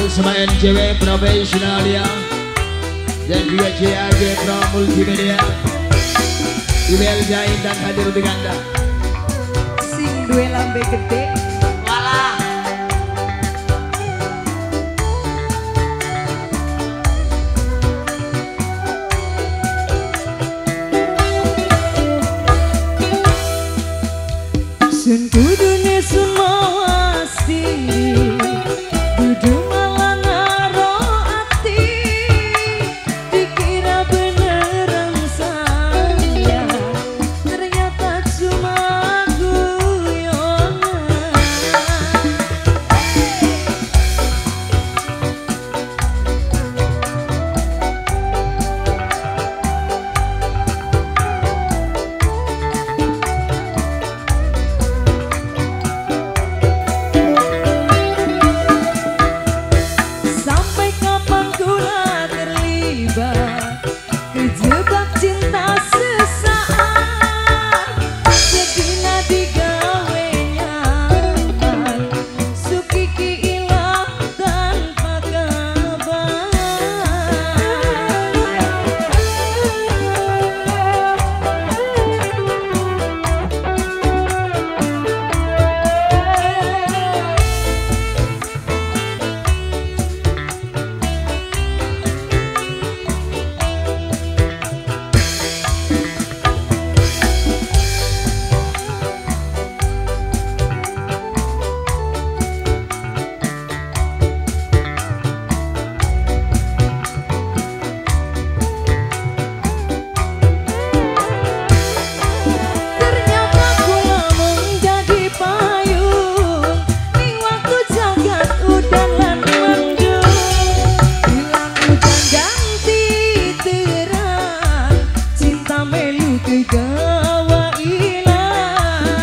buat semua NCW profesional ya, dan juga CAG Pro Multimedia. Ibel Jain dan hadir untuk Anda. Sing duwe lambe gede. Walah. Sun kudune sun mawas diri, dudu malah ngaro ati, dikira beneran sayang, ternyata cuma guyonan. Sampai kapan kula terlibat kejebak cinta sesaat, sedina digawe nyaman, sukiki ilang tanpa kabar. Ternyata kula menjadi payung ning waktu jagat udan lan mendung. Hilang hujan ganti terang, cinta melu kegawa ilang.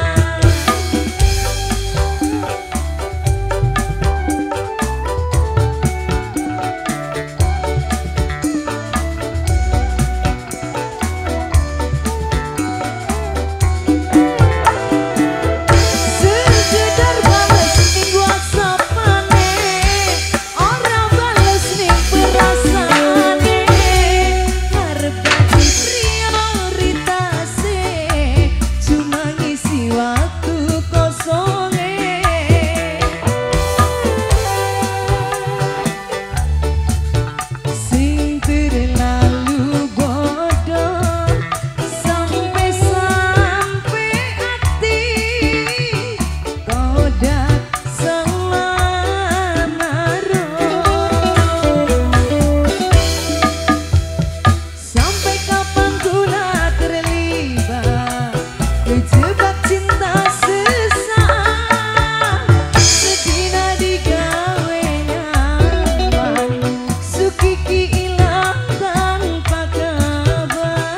Sekedar bales ning WhatsApp maneh, ora bales ning perasaane, arep dadi prioritase, cuma ngisi waktu kosonge. Sing terlalu bodoh sampai hati kodak salah naruh. Sampai kapan kula terlibat kejebak cinta sesaat, sedina digawe nyaman, sukiki ilang tanpa kabar.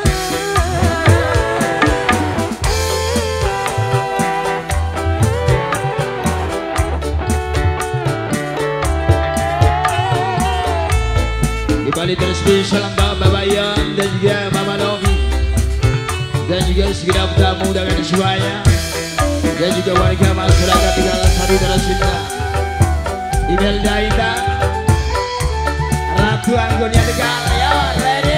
Di balik terspesial untuk Bapak Ian dan juga Mama Novi, dan juga segenap tamu dengan semuanya, dan juga warga masyarakat Tegal Sari Tercinta. Ibel Jain dan Ratu Anggonia Tegal ya, ready.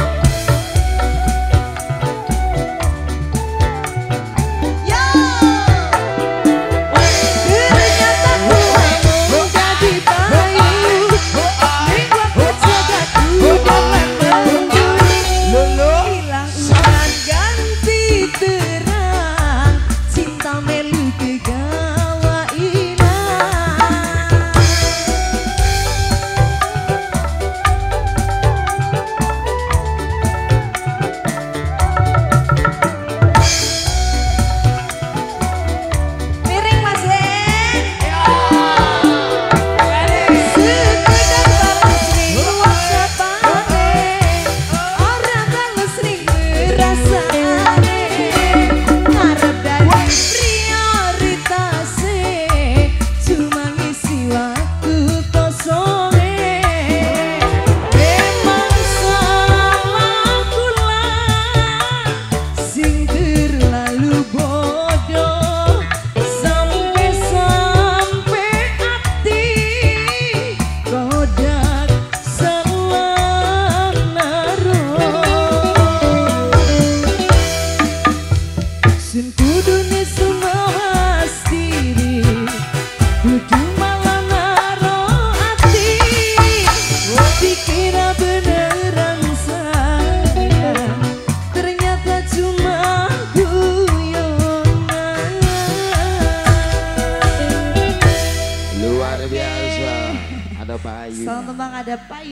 Ternyata kula menjadi payung ning waktu jagat udan lan mendung. Hilang hujan ganti terang, cinta melu kegawa ilang. memang ada payung.